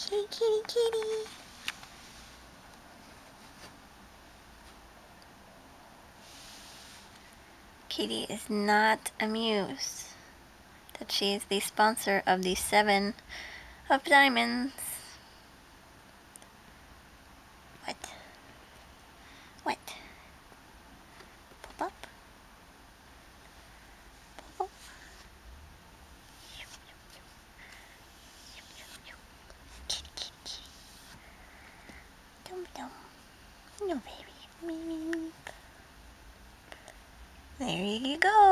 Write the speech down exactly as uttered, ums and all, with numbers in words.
Kitty, kitty, kitty. Kitty is not amused that she is the sponsor of the Seven of Diamonds. What? What? Pop up? Pop up? Kitty, kitty, kitty. Dum dum. No, baby. Me, me, me. There you go.